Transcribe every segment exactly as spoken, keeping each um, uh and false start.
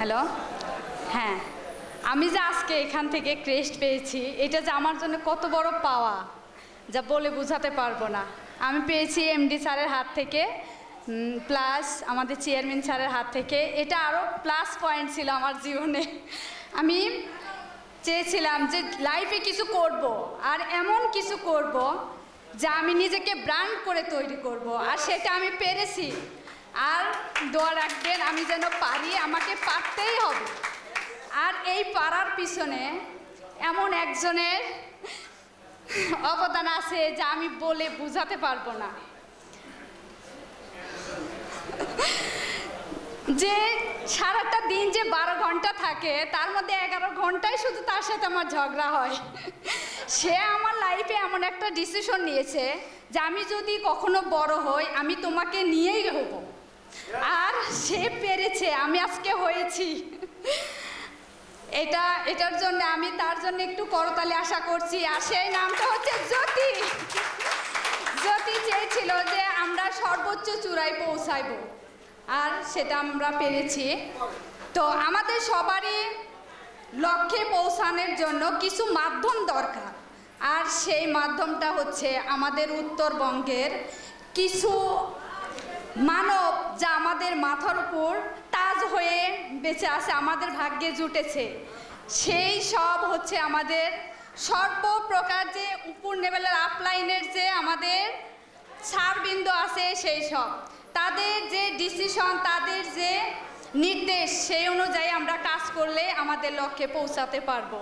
Hello, হ্যাঁ, আমি যে আজকে এখান থেকে ক্রেস্ট পেয়েছি, এটা যে আমার জন্য কত বড় পাওয়া যা বলে বোঝাতে পারবো না। আমি পেয়েছি এমডি স্যারের হাত থেকে, প্লাস আমাদের চেয়ারম্যান স্যারের হাত থেকে। এটা আরও প্লাস পয়েন্ট ছিল আমার জীবনে। আমি চেয়েছিলাম যে লাইফে কিছু করব, আর এমন কিছু করব যা আমি নিজেকে ব্র্যান্ড করে তৈরি করব, আর সেটা আমি পেরেছি। আর দোয়া রাখবেন আমি যেন পারি, আমাকে পারতেই হবে। আর এই পারার পিছনে এমন একজনের অবদান আছে যা আমি বলে বোঝাতে পারবো না। যে সারাটা দিন যে বারো ঘন্টা থাকে, তার মধ্যে এগারো ঘন্টায় শুধু তার সাথে আমার ঝগড়া হয়। সে আমার লাইফে এমন একটা ডিসিশন নিয়েছে যে আমি যদি কখনো বড় হই, আমি তোমাকে নিয়েই হব। আর সে পেরেছে, আমি আজকে হয়েছি। এটা এটার জন্য আমি তার জন্য একটু করতালি আশা করছি। আর সেই নামটা হচ্ছে জ্যোতি। জ্যোতি চেয়েছিল যে আমরা সর্বোচ্চ চূড়ায় পৌঁছাইব, আর সেটা আমরা পেরেছি। তো আমাদের সবারই লক্ষ্যে পৌঁছানোর জন্য কিছু মাধ্যম দরকার, আর সেই মাধ্যমটা হচ্ছে আমাদের উত্তরবঙ্গের কিছু মানব যা আমাদের মাথার উপর তাজ হয়ে বেঁচে আছে, আমাদের ভাগ্যে জুটেছে। সেই সব হচ্ছে আমাদের সর্বপ্রকার যে উপর লেভেলের আপলাইনের যে আমাদের ছাড়বিন্দু আছে, সেই সব তাদের যে ডিসিশন, তাদের যে নির্দেশ, সেই অনুযায়ী আমরা কাজ করলে আমাদের লক্ষ্যে পৌঁছাতে পারবো।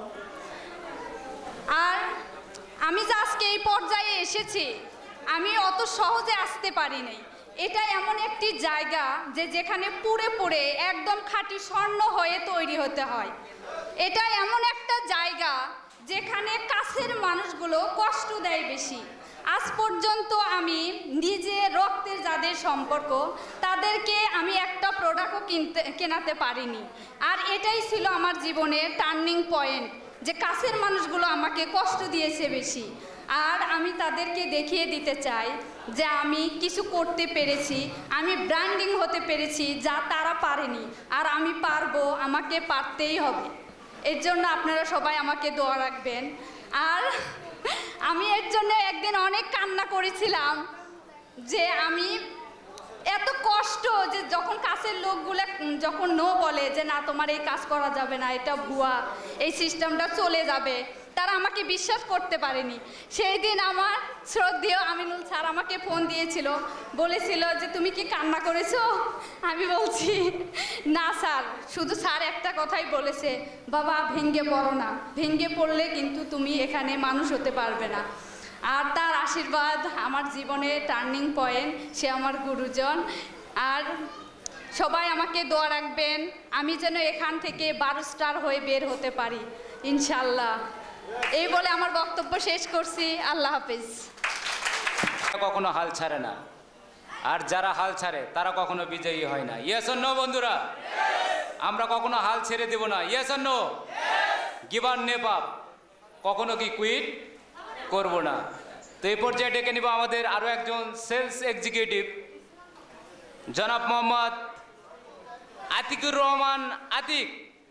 আর আমি যে আজকে এই পর্যায়ে এসেছি, আমি অত সহজে আসতে পারিনি। এটা এমন একটি জায়গা যে যেখানে পুড়ে পুড়ে একদম খাঁটি স্বর্ণ হয়ে তৈরি হতে হয়। এটা এমন একটা জায়গা যেখানে কাছের মানুষগুলো কষ্ট দেয় বেশি। আজ পর্যন্ত আমি নিজে রক্তের যাদের সম্পর্ক, তাদেরকে আমি একটা প্রোডাক্টও কিনতে কেনাতে পারিনি। আর এটাই ছিল আমার জীবনের টার্নিং পয়েন্ট, যে কাছের মানুষগুলো আমাকে কষ্ট দিয়েছে বেশি। আর আমি তাদেরকে দেখিয়ে দিতে চাই যে আমি কিছু করতে পেরেছি, আমি ব্র্যান্ডিং হতে পেরেছি যা তারা পারেনি। আর আমি পারবো, আমাকে পারতেই হবে। এর জন্য আপনারা সবাই আমাকে দোয়া রাখবেন। আর আমি এর জন্য একদিন অনেক কান্না করেছিলাম যে আমি এত কষ্ট, যে যখন কাছের লোকগুলো যখন নো বলে যে না তোমার এই কাজ করা যাবে না, এটা ভুয়া, এই সিস্টেমটা চলে যাবে, তারা আমাকে বিশ্বাস করতে পারেনি। সেই দিন আমার শ্রদ্ধেয় আমিনুল স্যার আমাকে ফোন দিয়েছিল, বলেছিল যে তুমি কি কান্না করেছো? আমি বলছি না স্যার, শুধু স্যার একটা কথাই বলেছে, বাবা ভেঙে পড়ো না, ভেঙে পড়লে কিন্তু তুমি এখানে মানুষ হতে পারবে না। আর তার আশীর্বাদ আমার জীবনে টার্নিং পয়েন্ট, সে আমার গুরুজন। আর সবাই আমাকে দোয়া রাখবেন আমি যেন এখান থেকে বারো স্টার হয়ে বের হতে পারি ইনশাল্লাহ। এই বলে আমার বক্তব্য শেষ করছি। আল্লাহ হাফিজ। কখনো হাল ছাড়ে না, আর যারা হাল ছাড়ে তারা কখনো বিজয়ী হয় না। ইয়েস অর নো বন্ধুরা? আমরা কখনো হাল ছেড়ে দেব না। Yes or no? Give up never up, কখনো কি কুইট করব না। তো এই পর্যায়ে ডেকে নিব আমাদের আরও একজন সেলস এক্সিকিউটিভ, জনাব মোহাম্মদ আতিকুর রহমান আতিক।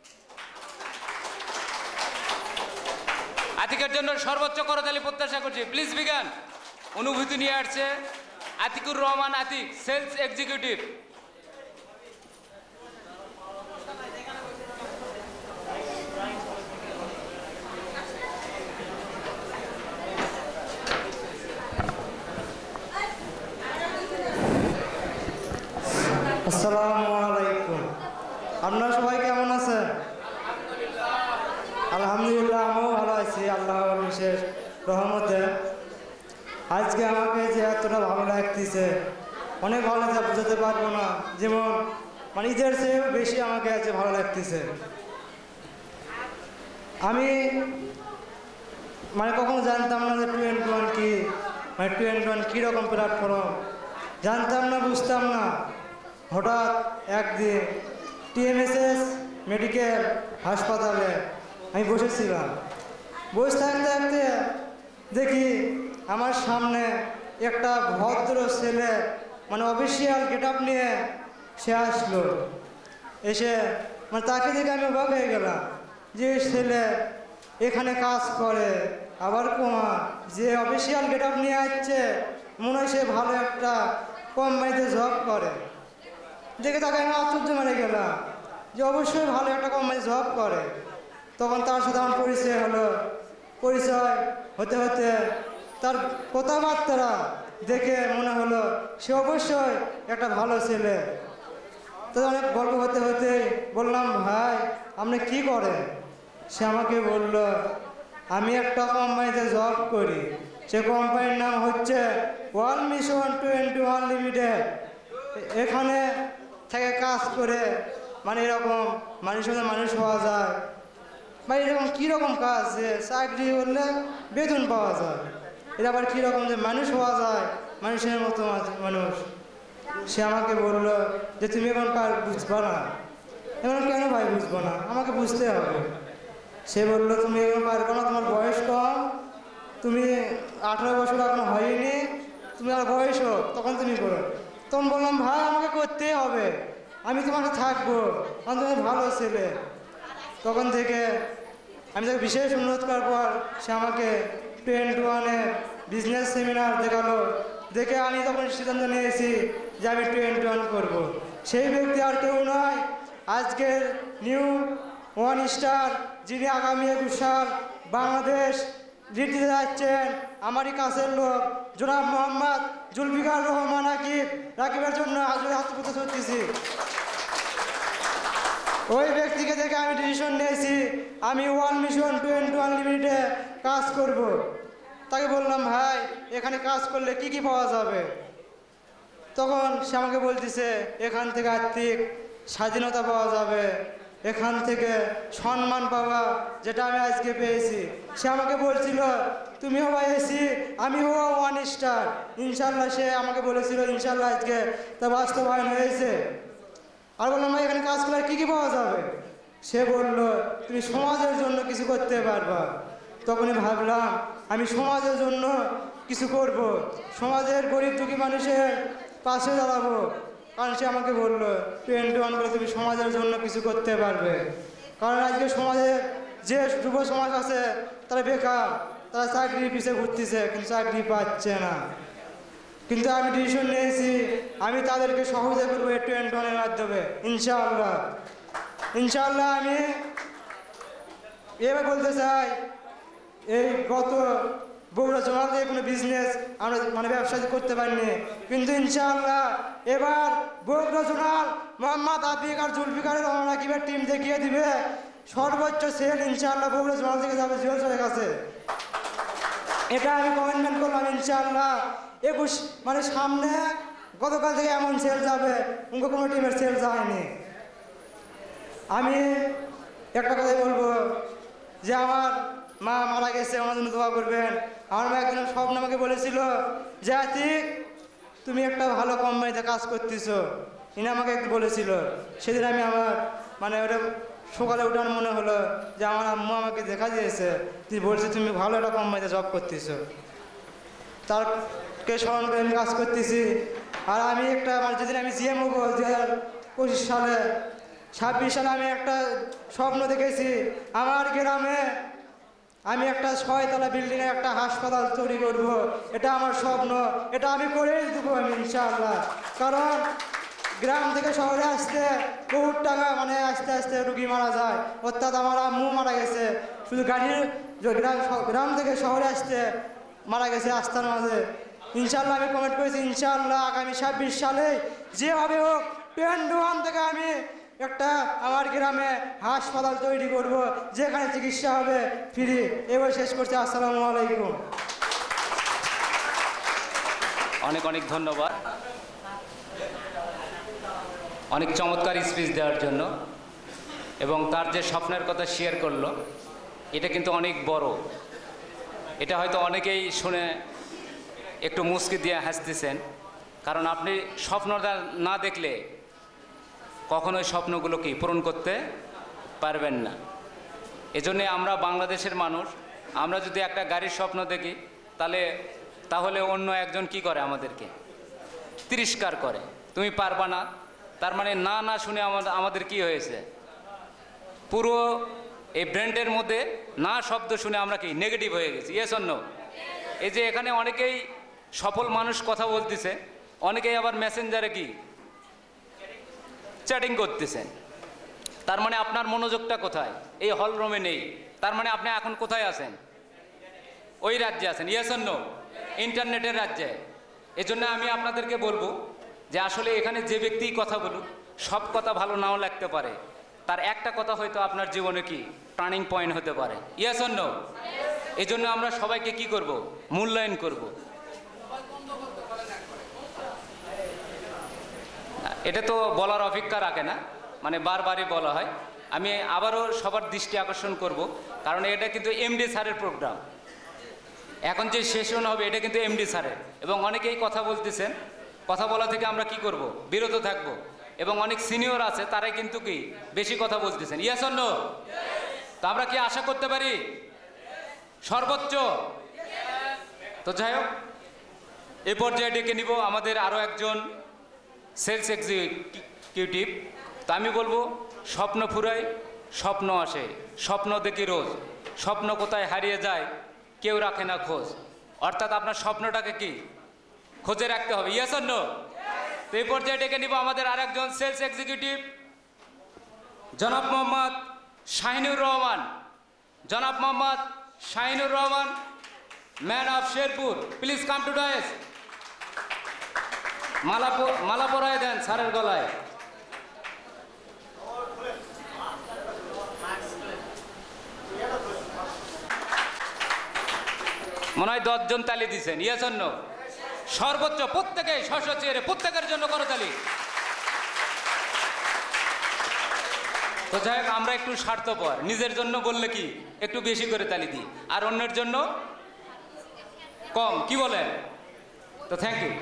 আতিকের জন্য সর্বোচ্চ করতালি প্রত্যাশা করছি। প্লিজ বিজ্ঞান অনুভূতি নিয়ে আসছে আতিকুর রহমান আতিক, সেলস এক্সিকিউটিভ। আসসালামু আলাইকুম। আপনারা সবাই কেমন আছেন? আলহামদুলিল্লাহ, আমিও ভালো আছি আল্লাহর বিশেষ রহমতে। আজকে আমাকে যে এতটা ভালো লাগতেছে, অনেক ভালো লাগছে, বোঝাতে পারবো না। যেমন মানে ঈদের চেয়েও বেশি আমাকে আজকে ভালো লাগতেছে। আমি মানে কখনো জানতাম না যে টোয়েন্টি ওয়ান কি, মানে টোয়েন্টি ওয়ান কীরকম প্ল্যাটফর্ম জানতাম না, বুঝতাম না। হঠাৎ একদিন টিএমএসএস মেডিকেল হাসপাতালে আমি বসেছিলাম। বসে থাকতে থাকতে দেখি আমার সামনে একটা ভদ্র ছেলে, মানে অফিসিয়াল গেট আপ নিয়ে সে আসলো। এসে মানে তাকে দেখে আমি অবাক হয়ে গেলাম যে ছেলে এখানে কাজ করে, আবার কোমা যে অফিসিয়াল গেট আপ নিয়ে আসছে, মনে হয় সে ভালো একটা কোম্পানিতে জব করে। দেখে তাকে আমি আশ্চর্য মেরে গেলাম যে অবশ্যই ভালো একটা কোম্পানি জব করে। তখন তার সাথে আমার পরিচয় হলো। পরিচয় হতে হতে তার কথাবার্তা দেখে মনে হলো সে অবশ্যই একটা ভালো ছেলে। তো অনেক গল্প হতে হতে বললাম, ভাই আপনি কি করেন? সে আমাকে বলল, আমি একটা কোম্পানিতে জব করি, সে কোম্পানির নাম হচ্ছে World Mission Twenty One Limited. এখানে থেকে কাজ করে মানে এরকম মানুষের সাথে মানুষ হওয়া যায়, বা এরকম কীরকম কাজ যে চাকরি করলে বেতন পাওয়া যায়, এটা আবার কীরকম যে মানুষ হওয়া যায় মানুষের মতো মানুষ। সে আমাকে বলল যে তুমি এখন কার বুঝবো না। এখন কেন ভাই বুঝবো না, আমাকে বুঝতে হবে। সে বললো, তুমি এখন পারবো না, তোমার বয়স কম, তুমি আঠারো বছর এখন হয়নি, তুমি আর বয়স হোক তখন তুমি করো। তখন বললাম, ভাই আমাকে করতেই হবে, আমি তোমার সাথে থাকবো, কারণ তুমি ভালো ছেলে। তখন থেকে আমি তাকে বিশেষ অনুরোধ করার পর সে আমাকে টোয়েন্টি ওয়ানের বিজনেস সেমিনার দেখালো। দেখে আমি তখন সিদ্ধান্ত নিয়েছি যে আমি টোয়েন্টি ওয়ান করবো। সেই ব্যক্তি আর কেউ নয়, আজকের নিউ ওয়ান স্টার, যিনি আগামী একুশ সাল বাংলাদেশ লিড দিতে যাচ্ছেন, আমারই কাছের লোক জনাব মোহাম্মদ জুলফিকার রহমান রাকিব। রাকিবের জন্য আজ হাত পুঁতে করতেছি। ওই ব্যক্তিকে দেখে আমি ডিসিশন নিয়েছি আমি ওয়ান মিশন টোয়েন্টি ওয়ান লিমিটে কাজ করব। তাকে বললাম, ভাই এখানে কাজ করলে কি কি পাওয়া যাবে? তখন সে আমাকে বলতেছে, এখান থেকে আর্থিক স্বাধীনতা পাওয়া যাবে, এখান থেকে সম্মান পাওয়া, যেটা আমি আজকে পেয়েছি। সে আমাকে বলছিল, তুমিও পাইয়েছি, আমিও ওয়ান স্টার। ইনশাল্লাহ সে আমাকে বলেছিল, ইনশাল্লাহ আজকে তা বাস্তবায়ন হয়েছে। আর বললাম, ভাই এখানে কাজ করলে কী কী পাওয়া যাবে? সে বলল, তুমি সমাজের জন্য কিছু করতে পারবা। তখনই ভাবলাম আমি সমাজের জন্য কিছু করব, সমাজের গরিব দুঃখী মানুষের পাশে দাঁড়াবো। কারণ সে আমাকে বললো, টোয়েন্টি ওয়ান করে তুমি সমাজের জন্য কিছু করতে পারবে। কারণ আজকে সমাজের যে যুব সমাজ আছে তারা বেকার, তারা চাকরির পিছিয়ে ঘুরতেছে, কিন্তু চাকরি পাচ্ছে না। কিন্তু আমি ডিসিশন নিয়েছি আমি তাদেরকে সহযোগিতা করবো এই টোয়েন্টি ওয়ানের মাধ্যমে, ইনশাআল্লাহ। ইনশাআল্লাহ আমি এবার বলতে চাই, এই গত বগুড়া জোনাল দিয়ে কোনো বিজনেস আমরা মানে ব্যবসা করতে পারিনি, কিন্তু ইনশাআল্লাহ এবার বগুড়া জোনাল মোহাম্মদ আতিক আর জুলফিকারের রহমান রাকিবের টিম দেখিয়ে দিবে সর্বোচ্চ সেল ইনশাআল্লাহ বগুড়া জোনাল থেকে যাবে জুয়েলসের কাছে। এটা আমি কমিটমেন্ট করলাম ইনশাআল্লাহ। একুশ মানে সামনে গতকাল থেকে এমন সেল যাবে অন্য কোনো টিমের সেল যায়নি। আমি একটা কথাই বলবো যে আমার মা মারা গেছে, আমার জন্য দোয়া করবেন। আমার মা একদিন স্বপ্ন আমাকে বলেছিল যে আতিক তুমি একটা ভালো কোম্পানিতে কাজ করতেছো, ইনি আমাকে একটু বলেছিল। সেদিন আমি আমার মানে ওটা সকালে উঠার মনে হলো যে আমার আম্মু আমাকে দেখা দিয়েছে, তুই বলছে তুমি ভালো একটা কোম্পানিতে জব করতেছো, তারকে স্মরণ করে আমি কাজ করতেছি। আর আমি একটা মানে যেদিন আমি জিএম হবো দু হাজার পঁচিশ সালে ছাব্বিশ সালে আমি একটা স্বপ্ন দেখেছি আমার গ্রামে আমি একটা ছয়তলা বিল্ডিংয়ে একটা হাসপাতাল তৈরি করব। এটা আমার স্বপ্ন, এটা আমি করেই দেবো আমি ইনশাআল্লাহ। কারণ গ্রাম থেকে শহরে আসতে বহুত টাকা মানে আস্তে আস্তে রুগী মারা যায়, অর্থাৎ আমার আম্মু মারা গেছে শুধু গাড়ির গ্রাম গ্রাম থেকে শহরে আসতে মারা গেছে রাস্তার মাঝে। ইনশাআল্লাহ আমি কমেন্ট করেছি ইনশাআল্লাহ আগামী ছাব্বিশ সালে যেভাবে হোক টোয়েন্টি ওয়ান থেকে আমি একটা আমার গ্রামে হাসপাতাল তৈরি করব, যেখানে চিকিৎসা হবে ফ্রি। এবার শেষ করছি, আসসালামু আলাইকুম। অনেক অনেক ধন্যবাদ অনেক চমৎকার স্পিচ দেওয়ার জন্য, এবং তার যে স্বপ্নের কথা শেয়ার করলো এটা কিন্তু অনেক বড়। এটা হয়তো অনেকেই শুনে একটু মুচকি দিয়ে হাসতেছেন, কারণ আপনি স্বপ্নটা না দেখলে কখনোই স্বপ্নগুলোকে পূরণ করতে পারবেন না। এজন্যে আমরা বাংলাদেশের মানুষ, আমরা যদি একটা গাড়ির স্বপ্ন দেখি তাহলে তাহলে অন্য একজন কি করে, আমাদেরকে তিরস্কার করে, তুমি পারবা না। তার মানে না না শুনে আমাদের আমাদের কি হয়েছে, পুরো এই ব্র্যান্ডের মধ্যে না শব্দ শুনে আমরা কি নেগেটিভ হয়ে গেছি, ইয়েস অর নো? এই যে এখানে অনেকেই সফল মানুষ কথা বলতেছে, অনেকেই আবার মেসেঞ্জারে কি চ্যাটিং করতেছেন। তার মানে আপনার মনোযোগটা কোথায়? এই হল রুমে নেই। তার মানে আপনি এখন কোথায় আছেন? ওই রাজ্যে আছেন, ইয়েস অর নো? ইন্টারনেটের রাজ্যে। এজন্য আমি আপনাদেরকে বলবো যে আসলে এখানে যে ব্যক্তি কথা বলুক, সব কথা ভালো নাও লাগতে পারে, তার একটা কথা হয়তো আপনার জীবনে কি টার্নিং পয়েন্ট হতে পারে, ইয়েস অর নো? এই জন্য আমরা সবাইকে কি করব? মূল্যায়ন করব। এটা তো বলার অপেক্ষা রাখে না, মানে বারবারই বলা হয়। আমি আবারও সবার দৃষ্টি আকর্ষণ করব, কারণ এটা কিন্তু এমডি স্যারের প্রোগ্রাম। এখন যে সেশন হবে এটা কিন্তু এমডি স্যারের, এবং অনেকেই কথা বলতেছেন। কথা বলা থেকে আমরা কি করব? বিরত থাকব। এবং অনেক সিনিয়র আছে, তারাই কিন্তু কি বেশি কথা বলতেছেন, ইয়েস অর নো? তো আমরা কি আশা করতে পারি সর্বোচ্চ? তো যাই হোক, এ পর্যায়ে ডেকে নিব আমাদের আরও একজন সেলস এক্সিকিউটিভ। তো আমি বলবো, স্বপ্ন ফুরায় স্বপ্ন আসে, স্বপ্ন দেখি রোজ, স্বপ্ন কোথায় হারিয়ে যায় কেউ রাখে না খোঁজ। অর্থাৎ আপনার স্বপ্নটাকে কি খোঁজে রাখতে হবে, ইয়েস অর নো? তো এই পর্যায়ে ডেকে নিব আমাদের আর একজন সেলস এক্সিকিউটিভ, জনাব মোহাম্মদ শাহিনুর রহমান। জনাব Mohammad Shahinur Rahman, man of Sherpur, please come to dais. মালা মালা পরায় দেন স্যারের গলায়। মনে হয় দশজন তালি দিচ্ছেন, ইয়েস অর নো? সর্বোচ্চ প্রত্যেকে সশস্ত্রে প্রত্যেকের জন্য করো তালি। তো যাই হোক, আমরা একটু স্বার্থপর, নিজের জন্য বললে কি একটু বেশি করে তালি দিই, আর অন্যের জন্য কম, কি বলেন? তো থ্যাংক ইউ।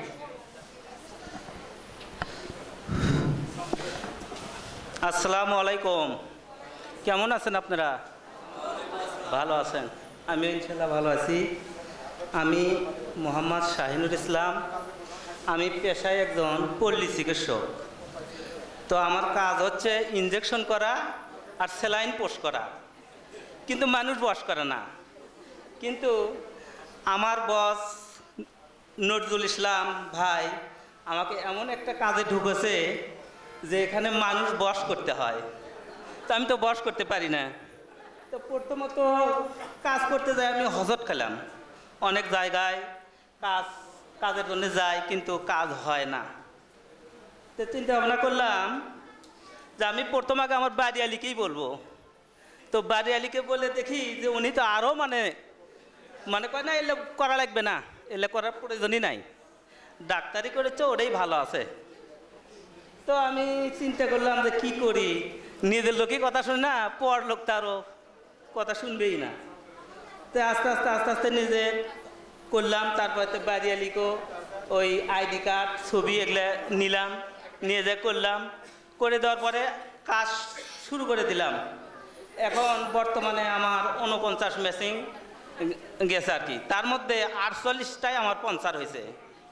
আসসালামু আলাইকুম। কেমন আছেন আপনারা? ভালো আছেন? আমি ইনশাল্লাহ ভালো আছি। আমি মোহাম্মদ শাহিনুর ইসলাম। আমি পেশায় একজন পল্লী চিকিৎসক। তো আমার কাজ হচ্ছে ইনজেকশন করা আর স্যালাইন পোস্ট করা, কিন্তু মানুষ বস করে না। কিন্তু আমার বস নজরুল ইসলাম ভাই আমাকে এমন একটা কাজে ঢুকেছে যে এখানে মানুষ বস করতে হয়। তো আমি তো বস করতে পারি না। তো প্রথমত কাজ করতে যাই আমি হজট খেলাম, অনেক জায়গায় কাজ কাজের জন্য যাই, কিন্তু কাজ হয় না। তো চিন্তা ভাবনা করলাম যে আমি প্রথম আগে আমার বাড়ি আলীকেই বলবো। তো বাড়ি আলীকে বলে দেখি যে উনি তো আরও মানে মানে কয় না, এলে করা লাগবে না, এলে করার প্রয়োজনই নাই, ডাক্তারি করেছে ওটাই ভালো আছে। তো আমি চিন্তা করলাম যে কি করি, নিজের লোকই কথা শুনে না, পর লোক তারও কথা শুনবেই না। তো আস্তে আস্তে আস্তে আস্তে নিজে করলাম। তারপরে তো বাড়ি আলিকেও ওই আইডি কার্ড ছবি এগুলো নিলাম, নিয়ে যে করলাম, করে দেওয়ার পরে কাজ শুরু করে দিলাম। এখন বর্তমানে আমার উনপঞ্চাশ মেশিন গেছে আর কি, তার মধ্যে আটচল্লিশটাই আমার পঞ্চার হয়েছে।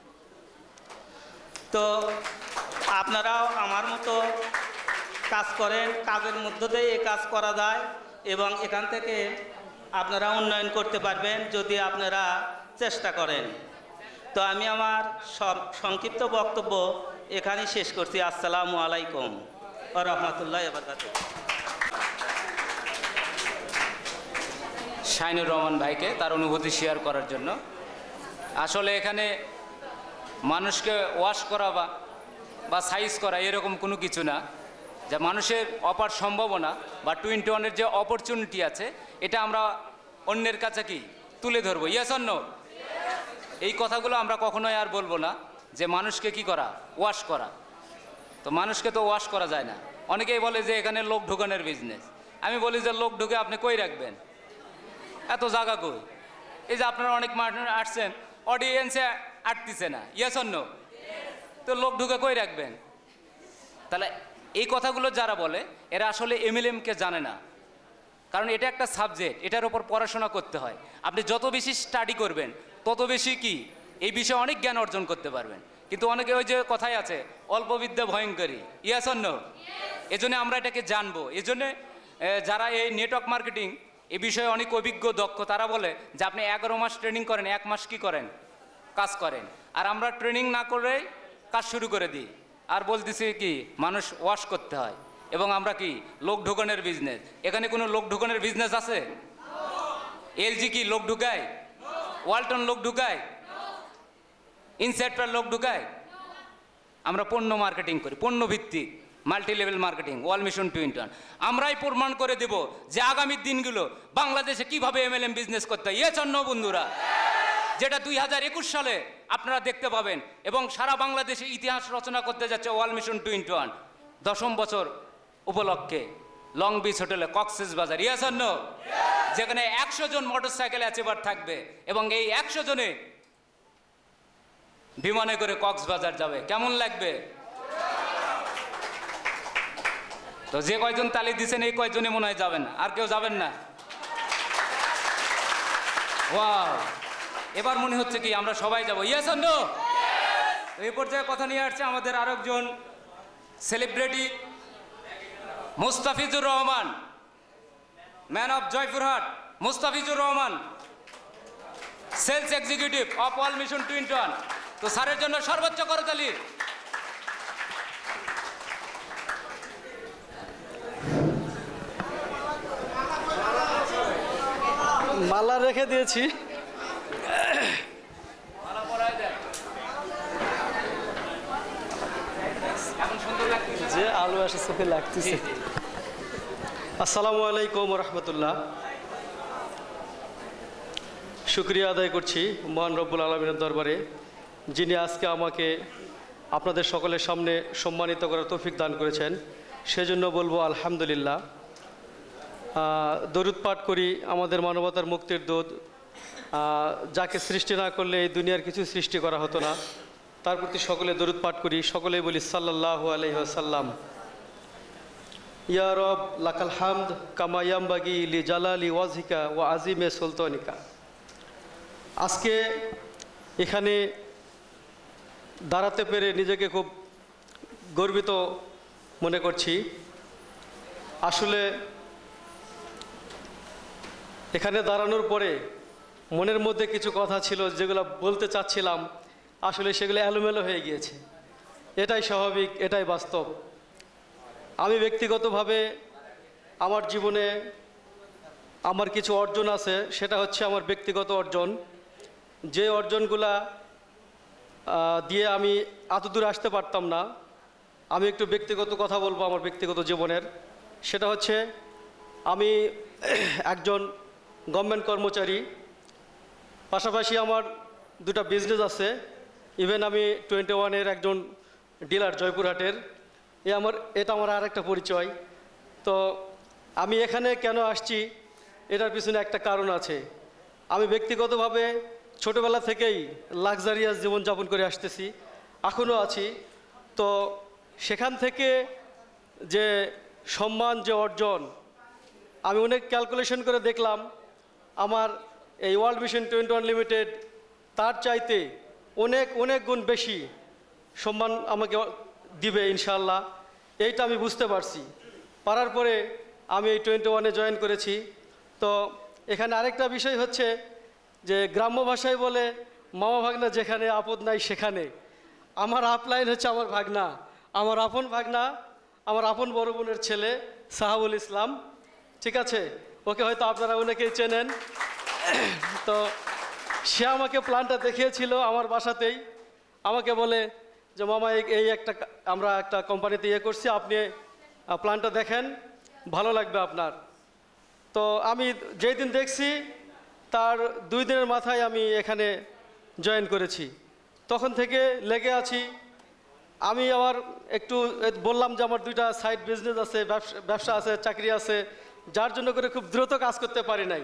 তো আপনারাও আমার মতো কাজ করেন, কাজের মধ্য দিয়ে এই কাজ করা যায় এবং এখান থেকে আপনারা উন্নয়ন করতে পারবেন যদি আপনারা চেষ্টা করেন। তো আমি আমার সংক্ষিপ্ত বক্তব্য এখানেই শেষ করছি। আসসালামু আলাইকুম ওয়া রাহমাতুল্লাহি ওয়া বারাকাতুহু। শাহিনুর রহমান ভাইকে তার অনুভূতি শেয়ার করার জন্য। আসলে এখানে মানুষকে ওয়াশ করা বা বা সাইজ করা এরকম কোনো কিছু না, যা মানুষের অপার সম্ভাবনা বা টোয়েন্টি ওয়ানের যে অপরচুনিটি আছে এটা আমরা অন্যের কাছে কি তুলে ধরবো, ইয়েস অর নো? এই কথাগুলো আমরা কখনোই আর বলবো না যে মানুষকে কি করা, ওয়াশ করা। তো মানুষকে তো ওয়াশ করা যায় না। অনেকেই বলে যে এখানে লোক ঢুকানোর বিজনেস। আমি বলি যে লোক ঢুকে আপনি কই রাখবেন, এত জায়গা কই? এই যে আপনারা অনেক মানুষ আসছেন, অডিয়েন্সে আটতিছে না, ইয়েস অর নো? তো লোক ঢুকে কই রাখবেন? তাহলে এই কথাগুলো যারা বলে এরা আসলে এমএলএমকে জানে না, কারণ এটা একটা সাবজেক্ট, এটার ওপর পড়াশোনা করতে হয়। আপনি যত বেশি স্টাডি করবেন তত বেশি কি এই বিষয়ে অনেক জ্ঞান অর্জন করতে পারবেন। কিন্তু অনেকে ওই যে কথাই আছে, অল্প বিদ্যা ভয়ঙ্করী, ইয়েস অর নো? এজন্য আমরা এটাকে জানবো। এজন্য এ, যারা এই নেটওয়ার্ক মার্কেটিং এ বিষয়ে অনেক অভিজ্ঞ দক্ষ, তারা বলে যে আপনি এগারো মাস ট্রেনিং করেন, এক মাস কি করেন, কাজ করেন। আর আমরা ট্রেনিং না করে কাজ শুরু করে দিই আর বলতেছি কি মানুষ ওয়াশ করতে হয়, এবং আমরা কি লোক ঢোকানোর বিজনেস। এখানে কোনো লোক ঢোকানোর বিজনেস আছে? এলজি কি লোক ঢুকায়? ওয়ালটন লোক ঢুকায়? ইনসেপ্টার লোক ঢুকায়? আমরা পণ্য মার্কেটিং করি, পণ্য ভিত্তিক multi level marketing, World Mission Twenty One. আমরাই প্রমাণ করে দেব যে আগামী দিনগুলো বাংলাদেশে কিভাবে এমএলএম বিজনেস করতে হয়। ইয়ে চন্ন বন্ধুরা, যেটা দুই হাজার একুশ সালে আপনারা দেখতে পাবেন, এবং সারা বাংলাদেশে ইতিহাস রচনা করতে যাচ্ছে ওয়াল মিশন টুইন্টন দশম বছর উপলক্ষে লং বিচ হোটেলে কক্সেস বাজার। ইয়ে চন্ন, যেখানে একশো জন মোটর সাইকেল অ্যাচিভার থাকবে, এবং এই একশো জনে বিমানে করে কক্সবাজার যাবে। কেমন লাগবে? তো যে কয়জন তালি দিচ্ছেন এই কয়জনই মনে হয় যাবেন, আর কেউ যাবেন না? ওয়াও, এবার মনে হচ্ছে কি আমরা সবাই যাবো। Yes or no? এই পর্যায়ে কথা নিয়ে আসছে আমাদের আরেকজন celebrity, Mustafizur Rahman, man of Joypurhat. Mustafizur Rahman, sales executive of World Mission Twenty One. তো স্যারের জন্য সর্বোচ্চ করতালি। মালা রেখে দিয়েছি। যে আলো আসে চোখে লাগতেছে। আসসালামু আলাইকুম রহমতুল্লাহ। শুক্রিয়া আদায় করছি মহান রব্বুল আলমিনের দরবারে, যিনি আজকে আমাকে আপনাদের সকলের সামনে সম্মানিত করার তৌফিক দান করেছেন। সেজন্য বলবো আলহামদুলিল্লাহ। দরুদ পাঠ করি আমাদের মানবতার মুক্তির দূত, যাকে সৃষ্টি না করলে এই দুনিয়ার কিছু সৃষ্টি করা হতো না, তার প্রতি সকলে দরুদ পাঠ করি। সকলেই বলি সাল্লাল্লাহু আলাইহি ওয়াসাল্লাম। ইয়া রব লাকাল হামদ কামা ইয়ামবাগি লি জালালি ওয়াজহিকা ওয়া আজিমে সুলতানিকা। আজকে এখানে দাঁড়াতে পেরে নিজেকে খুব গর্বিত মনে করছি। আসলে এখানে দাঁড়ানোর পরে মনের মধ্যে কিছু কথা ছিল যেগুলো বলতে চাচ্ছিলাম, আসলে সেগুলো এলোমেলো হয়ে গিয়েছে। এটাই স্বাভাবিক, এটাই বাস্তব। আমি ব্যক্তিগতভাবে আমার জীবনে আমার কিছু অর্জন আছে, সেটা হচ্ছে আমার ব্যক্তিগত অর্জন। যে অর্জনগুলা দিয়ে আমি এত দূর আসতে পারতাম না। আমি একটু ব্যক্তিগত কথা বলবো আমার ব্যক্তিগত জীবনের। সেটা হচ্ছে আমি একজন গভর্নমেন্ট কর্মচারী, পাশাপাশি আমার দুটা বিজনেস আছে। ইভেন আমি টোয়েন্টি ওয়ানের একজন ডিলার জয়পুরহাটের। এ আমার এটা আমার আর একটা পরিচয়। তো আমি এখানে কেন আসছি এটার পিছনে একটা কারণ আছে। আমি ব্যক্তিগতভাবে ছোটোবেলা থেকেই লাক্সারিয়াস জীবনযাপন করে আসতেছি, এখনও আছি। তো সেখান থেকে যে সম্মান, যে অর্জন, আমি অনেক ক্যালকুলেশন করে দেখলাম আমার এই World Mission Twenty One Limited তার চাইতে অনেক অনেক গুণ বেশি সম্মান আমাকে দিবে ইনশাআল্লাহ। এইটা আমি বুঝতে পারছি। পারার পরে আমি এই টোয়েন্টি ওয়ানে জয়েন করেছি। তো এখানে আরেকটা বিষয় হচ্ছে যে গ্রাম্য ভাষায় বলে মামা ভাগনা যেখানে, আপদ নাই সেখানে। আমার আপলাইন হচ্ছে আমার ভাগনা, আমার আপন ভাগনা, আমার আপন বড় বোনের ছেলে সাহাবুল ইসলাম। ঠিক আছে, ওকে হয়তো আপনারা অনেকেই চেনেন। তো সে আমাকে প্ল্যানটা দেখিয়েছিল আমার বাসাতেই। আমাকে বলে যে মামা এই একটা আমরা একটা কোম্পানিতে ইয়ে করছি, আপনি প্ল্যানটা দেখেন, ভালো লাগবে আপনার। তো আমি যেই দিন দেখছি তার দুই দিনের মাথায় আমি এখানে জয়েন করেছি। তখন থেকে লেগে আছি। আমি আবার একটু বললাম যে আমার দুইটা সাইড বিজনেস আছে, ব্যবসা ব্যবসা আছে, চাকরি আছে, যার জন্য করে খুব দ্রুত কাজ করতে পারি নাই।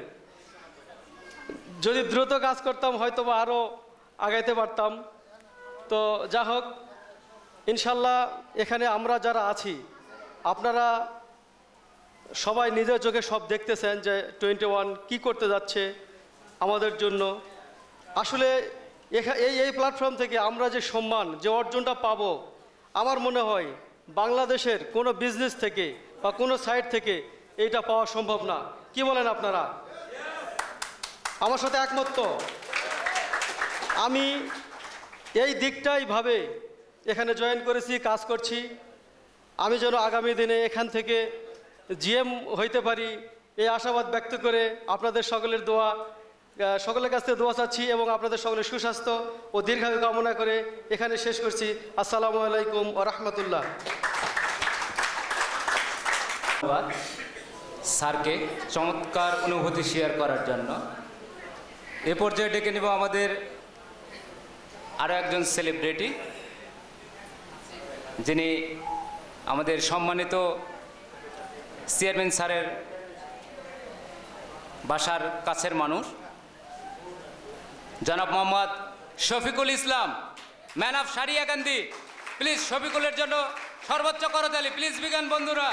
যদি দ্রুত কাজ করতাম হয়তো বা আরও আগাইতে পারতাম। তো যা হোক, ইনশাল্লাহ এখানে আমরা যারা আছি আপনারা সবাই নিজের চোখে সব দেখতেছেন যে টোয়েন্টি ওয়ান কী করতে যাচ্ছে আমাদের জন্য। আসলে এই এই প্ল্যাটফর্ম থেকে আমরা যে সম্মান, যে অর্জনটা পাবো, আমার মনে হয় বাংলাদেশের কোনো বিজনেস থেকে বা কোনো সাইট থেকে এইটা পাওয়া সম্ভব না। কি বলেন আপনারা? আমার সাথে একমত তো? আমি এই দিকটাই ভাবে এখানে জয়েন করেছি, কাজ করছি। আমি যেন আগামী দিনে এখান থেকে জিএম হইতে পারি এই আশাবাদ ব্যক্ত করে আপনাদের সকলের দোয়া, আহ, সকলের কাছ থেকে দোয়া চাচ্ছি এবং আপনাদের সকলের সুস্বাস্থ্য ও দীর্ঘায়ু কামনা করে এখানে শেষ করছি। আসসালামু আলাইকুম ওয়া রাহমাতুল্লাহ। ধন্যবাদ স্যারকে চমৎকার অনুভূতি শেয়ার করার জন্য। এ পর্যায়ে ডেকে নেব আমাদের আরও একজন সেলিব্রিটি, যিনি আমাদের সম্মানিত চেয়ারম্যান স্যারের বাসার কাছের মানুষ, জনাব Mohammad Shafiqul Islam, man of Sariakandi. Please শফিকুলের জন্য সর্বোচ্চ করতালি, প্লিজ বিজ্ঞান বন্ধুরা।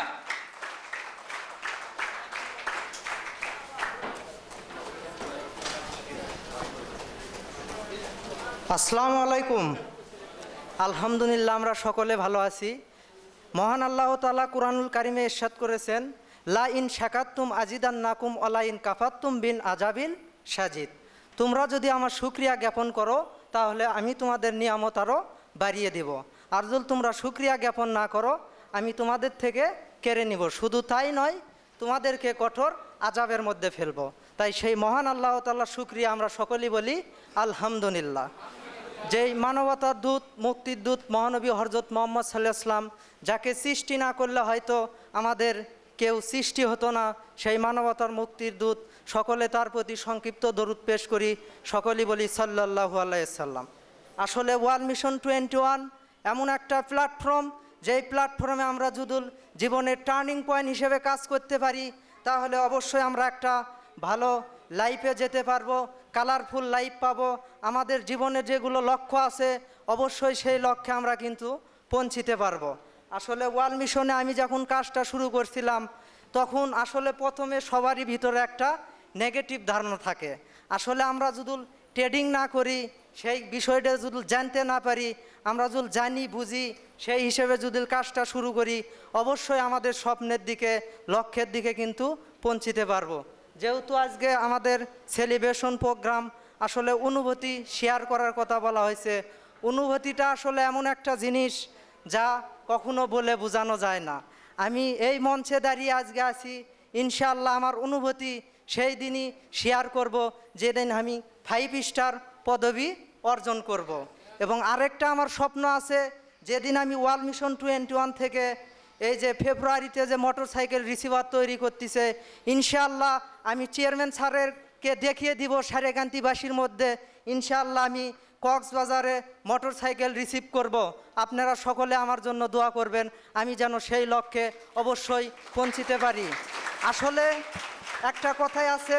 আসসালামু আলাইকুম। আলহামদুলিল্লাহ, আমরা সকলে ভালো আছি। মহান আল্লাহ তাআলা কুরআনুল কারিমে ইরশাদ করেছেন, লা ইন শাকারতুম আজিদান্নাকুম ওয়া লা ইন কাফারতুম বিন আযাবিন শাদীদ। তোমরা যদি আমার শুকরিয়া জ্ঞাপন করো তাহলে আমি তোমাদের নিয়ামত আরও বাড়িয়ে দেব, আর যদি তোমরা শুকরিয়া জ্ঞাপন না করো আমি তোমাদের থেকে কেড়ে নিব। শুধু তাই নয়, তোমাদেরকে কঠোর আযাবের মধ্যে ফেলবো। তাই সেই মহান আল্লাহ তাআলার শুকরিয়া আমরা সকলেই বলি আলহামদুলিল্লাহ। যেই মানবতার দূত, মুক্তির দূত মহানবী হযরত মুহাম্মদ সাল্লাল্লাহু আলাইহি ওয়াসাল্লাম, যাকে সৃষ্টি না করলে হয়তো আমাদের কেউ সৃষ্টি হতো না, সেই মানবতার মুক্তির দূত, সকলে তার প্রতি সংক্ষিপ্ত দরুদ পেশ করি, সকলেই বলি সাল্লাল্লাহু আলাইহি ওয়াসাল্লাম। আসলে ওয়ার্ল্ড মিশন টোয়েন্টি ওয়ান এমন একটা প্ল্যাটফর্ম, যেই প্ল্যাটফর্মে আমরা যদি জীবনের টার্নিং পয়েন্ট হিসেবে কাজ করতে পারি তাহলে অবশ্যই আমরা একটা ভালো লাইফে যেতে পারবো, কালারফুল লাইফ পাবো। আমাদের জীবনের যেগুলো লক্ষ্য আছে অবশ্যই সেই লক্ষ্যে আমরা কিন্তু পৌঁছিতে পারবো। আসলে ওয়ার্ল্ড মিশনে আমি যখন কাজটা শুরু করছিলাম তখন আসলে প্রথমে সবারই ভিতরে একটা নেগেটিভ ধারণা থাকে। আসলে আমরা যদি ট্রেডিং না করি, সেই বিষয়টা যদি জানতে না পারি, আমরা যদি জানি বুঝি সেই হিসেবে যদি কাজটা শুরু করি অবশ্যই আমাদের স্বপ্নের দিকে, লক্ষ্যের দিকে কিন্তু পৌঁছিতে পারবো। যেহেতু আজকে আমাদের সেলিব্রেশন প্রোগ্রাম, আসলে অনুভূতি শেয়ার করার কথা বলা হয়েছে। অনুভূতিটা আসলে এমন একটা জিনিস যা কখনো বলে বোঝানো যায় না। আমি এই মঞ্চে দাঁড়িয়ে আজকে আছি, ইনশাআল্লাহ আমার অনুভূতি সেই দিনই শেয়ার করব যেদিন আমি ফাইভ স্টার পদবি অর্জন করব। এবং আরেকটা আমার স্বপ্ন আছে, যেদিন আমি ওয়ার্ল্ড মিশন টোয়েন্টি ওয়ান থেকে এই যে ফেব্রুয়ারিতে যে মোটর সাইকেল রিসিভার তৈরি করতেছে, ইনশাআল্লাহ আমি চেয়ারম্যান স্যারেরকে দেখিয়ে দিব সারেকান্তিবাসীর মধ্যে, ইনশাআল্লাহ আমি কক্সবাজারে মোটর সাইকেল রিসিভ করব। আপনারা সকলে আমার জন্য দোয়া করবেন, আমি যেন সেই লক্ষ্যে অবশ্যই পৌঁছিতে পারি। আসলে একটা কথাই আছে,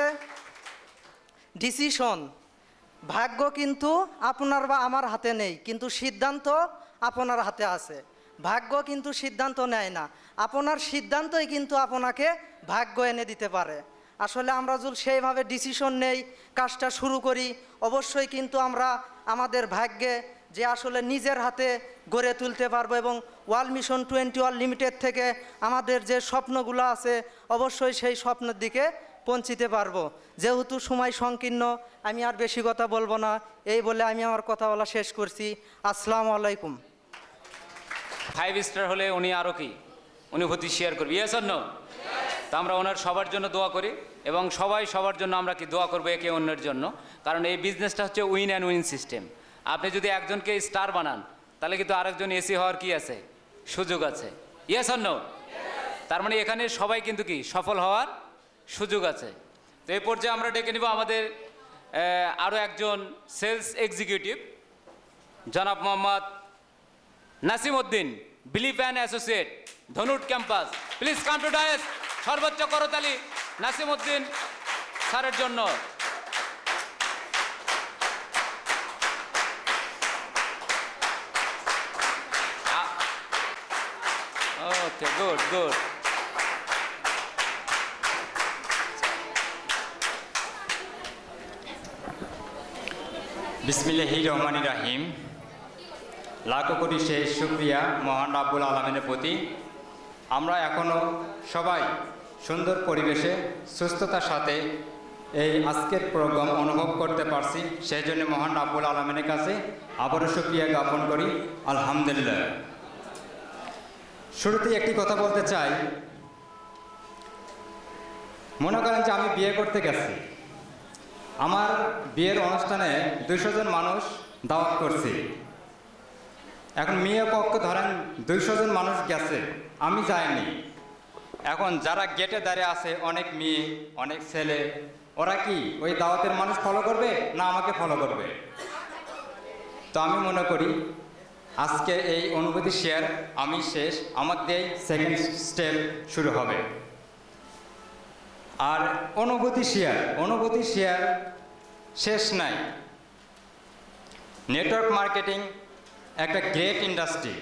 ডিসিশন, ভাগ্য কিন্তু আপনার বা আমার হাতে নেই, কিন্তু সিদ্ধান্ত আপনার হাতে আছে। ভাগ্য কিন্তু সিদ্ধান্ত নেয় না, আপনার সিদ্ধান্তই কিন্তু আপনাকে ভাগ্য এনে দিতে পারে। আসলে আমরা যদি সেইভাবে ডিসিশন নেই, কাজটা শুরু করি, অবশ্যই কিন্তু আমরা আমাদের ভাগ্যে যে আসলে নিজের হাতে গড়ে তুলতে পারবো। এবং World Mission Twenty One Limited থেকে আমাদের যে স্বপ্নগুলো আছে অবশ্যই সেই স্বপ্নের দিকে পৌঁছিতে পারবো। যেহেতু সময় সংকীর্ণ, আমি আর বেশি কথা বলবো না, এই বলে আমি আমার কথা বলা শেষ করছি। আসসালামু আলাইকুম। ফাইভ স্টার হলে উনি আরও কি অনুভূতি শেয়ার করবে, ইয়েস অর নো? তা আমরা ওনার সবার জন্য দোয়া করি এবং সবাই সবার জন্য আমরা কি দোয়া করবো একে অন্যের জন্য। কারণ এই বিজনেসটা হচ্ছে উইন অ্যান্ড উইন সিস্টেম। আপনি যদি একজনকে স্টার বানান তাহলে কিন্তু আরেকজন এসি হওয়ার কি আছে, সুযোগ আছে, ইয়েস অর নো? তার মানে এখানে সবাই কিন্তু কি সফল হওয়ার সুযোগ আছে। তো এই পর্যায়ে আমরা ডেকে নিব আমাদের আরও একজন সেলস এক্সিকিউটিভ, জনাব Mohammad Nasim Uddin, believe and associate, Dhunat campus. Please come to dais. সর্বোচ্চ করতালি নাসিম উদ্দিন স্যারের জন্য। Okay, good good. বিসমিল্লাহির রহমানির রাহিম। লাখো কোটি শেষ শুকরিয়া মহান রাব্বুল আলামিনের প্রতি। আমরা এখনও সবাই সুন্দর পরিবেশে সুস্থতার সাথে এই আজকের প্রোগ্রাম অনুভব করতে পারছি, সেই জন্য মহান রাব্বুল আলামিনের কাছে আবারও শুকরিয়া জ্ঞাপন করি, আলহামদুলিল্লাহ। শুরুতেই একটি কথা বলতে চাই। মনে করেন যে আমি বিয়ে করতে গেছি, আমার বিয়ের অনুষ্ঠানে দুইশো জন মানুষ দাওয়াত করছি। এখন মেয়ে পক্ষ ধরেন দুইশো জন মানুষ গেছে, আমি যাইনি। এখন যারা গেটে দাঁড়িয়ে আছে, অনেক মেয়ে অনেক ছেলে, ওরা কি ওই দাওয়াতের মানুষ ফলো করবে না আমাকে ফলো করবে? তো আমি মনে করি আজকে এই অনুভূতি শেয়ার আমি শেষ, আমার দিয়েই সেকেন্ড স্টেপ শুরু হবে। আর অনুভূতি শেয়ার অনুভূতি শেয়ার শেষ নাই। নেটওয়ার্ক মার্কেটিং একটা গ্রেট ইন্ডাস্ট্রি।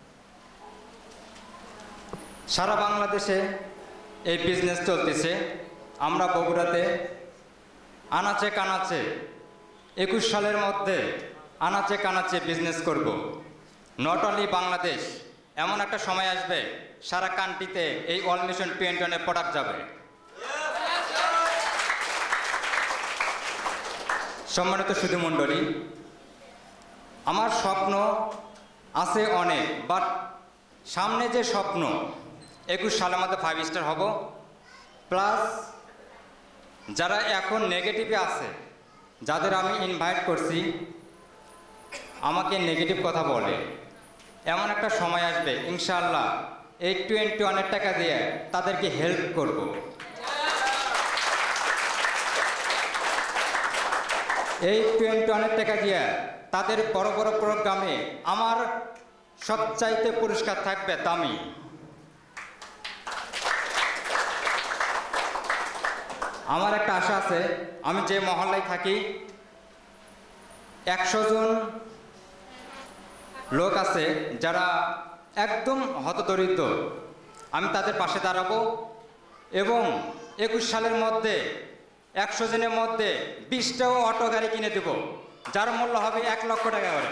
সারা বাংলাদেশে এই বিজনেস চলতেছে। আমরা বগুড়াতে আনাচে কানাচে একুশ সালের মধ্যে আনাচে কানাচে বিজনেস করব। নট অনলি বাংলাদেশ, এমন একটা সময় আসবে সারা কান্ট্রিতে এই অল মিশন টোয়েন্টি প্রোডাক্ট যাবে। সম্মানিত সুধী মণ্ডলী, আমার স্বপ্ন আছে অনেক, বাট সামনে যে স্বপ্ন একুশ সালের মধ্যে ফাইভ স্টার হব, প্লাস যারা এখন নেগেটিভে আছে, যাদের আমি ইনভাইট করছি আমাকে নেগেটিভ কথা বলে, এমন একটা সময় আসবে ইনশাআল্লাহ এই টোয়েন্টি ওয়ানের টাকা দিয়ে তাদেরকে হেল্প করব। এই টোয়েন্টি ওয়ানের টাকা দিয়ে তাদের বড় বড় প্রোগ্রামে আমার সবচাইতে পুরস্কার থাকবে দামি। আমার একটা আশা আছে, আমি যে মহল্লায় থাকি একশো জন লোক আছে যারা একদম হতদরিদ্র, আমি তাদের পাশে দাঁড়াবো এবং একুশ সালের মধ্যে একশো জনের মধ্যে বিশটাও অটো গাড়ি কিনে দেব, যার মূল্য হবে এক লক্ষ টাকা করে।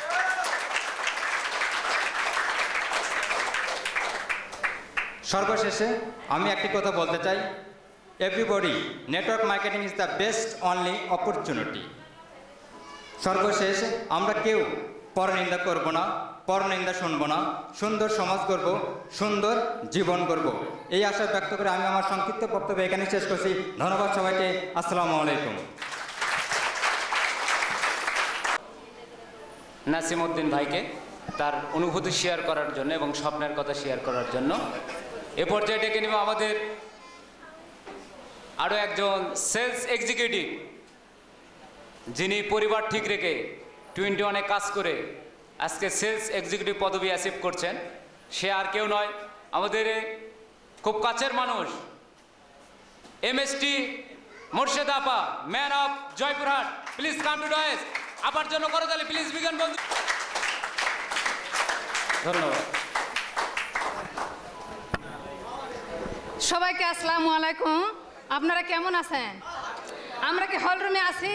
সর্বশেষে আমি একটি কথা বলতে চাই, everybody network marketing is the best only opportunity. সর্বশেষ আমরা কেউ পরনিন্দা করব না, পরনিন্দা শুনব না, সুন্দর সমাজ করব, সুন্দর জীবন করব, এই আশা ব্যক্ত করে আমি আমার সংক্ষিপ্ত বক্তব্য এখানে শেষ করছি। ধন্যবাদ সবাইকে, আসসালামু আলাইকুম। নাসিমউদ্দিন ভাইকে তার অনুভূতি শেয়ার করার জন্য এবং স্বপ্নের কথা শেয়ার করার জন্য এ পর্যায়ে ডেকে নেব আমাদের আরও একজন সেলস এক্সিকিউটিভ, যিনি পরিবার ঠিক রেখে টোয়েন্টি ওয়ানে কাজ করে আজকে সেলস এক্সিকিউটিভ পদবি অ্যাচিভ করছেন। সে আর কেউ নয়, আমাদের খুব কাছের মানুষ এমএসটি মোর্শেদ আপা, man of Joypurhat. Please come to dais. আপার জন্য করো তাহলে প্লিজ বিজ্ঞান বন্ধু। ধন্যবাদ। সবাইকে আসসালামু আলাইকুম। আপনারা কেমন আছেন? আমরা কি হল রুমে আছি?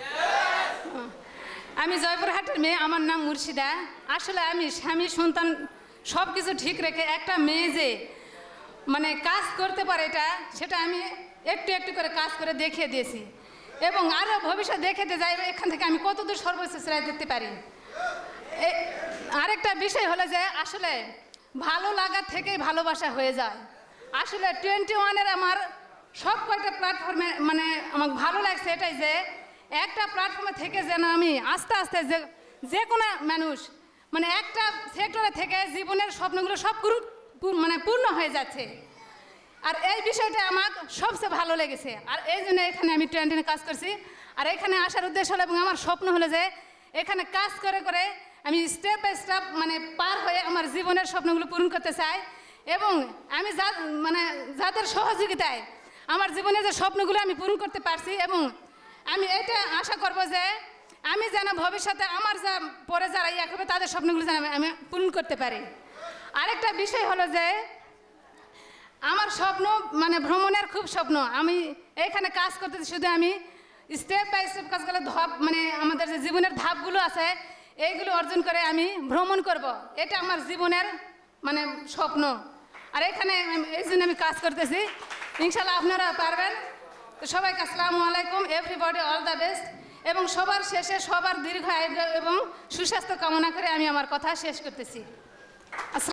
আমি জয়পুরহাটের মেয়ে, আমার নাম মুর্শিদা। আসলে আমি স্বামী সন্তান সব কিছু ঠিক রেখে একটা মেয়ে যে মানে কাজ করতে পারে, এটা সেটা আমি একটু একটু করে কাজ করে দেখিয়ে দিয়েছি এবং আরও ভবিষ্যৎ দেখাতে যাই এখান থেকে আমি কতদূর সর্বোচ্চ শ্রেয় দিতে পারি। আরেকটা বিষয় হলো যে আসলে ভালো লাগার থেকেই ভালোবাসা হয়ে যায়। আসলে টোয়েন্টি ওয়ানের আমার সব কয়টা প্ল্যাটফর্মে মানে আমার ভালো লাগছে এটাই যে একটা প্ল্যাটফর্মে থেকে যেন আমি আস্তে আস্তে যে যে কোনো মানুষ মানে একটা সেক্টরে থেকে জীবনের স্বপ্নগুলো সব মানে পূর্ণ হয়ে যাচ্ছে। আর এই বিষয়টা আমার সবচেয়ে ভালো লেগেছে, আর এই জন্য এখানে আমি টোয়েন্টি কাজ করছি। আর এখানে আসার উদ্দেশ্য হলো এবং আমার স্বপ্ন হলো যে এখানে কাজ করে করে আমি স্টেপ বাই স্টেপ মানে পার হয়ে আমার জীবনের স্বপ্নগুলো পূরণ করতে চাই এবং আমি যা মানে যাদের সহযোগিতায় আমার জীবনের যে স্বপ্নগুলো আমি পূরণ করতে পারছি এবং আমি এটা আশা করব যে আমি যেন ভবিষ্যতে আমার যা পরে যারা ইয়ে হবে তাদের স্বপ্নগুলো যেন আমি পূরণ করতে পারি। আরেকটা বিষয় হলো যে আমার স্বপ্ন মানে ভ্রমণের খুব স্বপ্ন। আমি এইখানে কাজ করতে শুধু আমি স্টেপ বাই স্টেপ কাজ করলে ধাপ মানে আমাদের যে জীবনের ধাপগুলো আছে এইগুলো অর্জন করে আমি ভ্রমণ করব, এটা আমার জীবনের মানে স্বপ্ন। আর এখানে এই জন্য আমি কাজ করতেছি। ইনশাল্লাহ আপনারা পারবেন। তো সবাইকে আসসালামু আলাইকুম, এভরিবডি অল দ্য বেস্ট, এবং সবার শেষে সবার দীর্ঘ আয়ু এবং সুস্বাস্থ্য কামনা করে আমি আমার কথা শেষ করতেছি।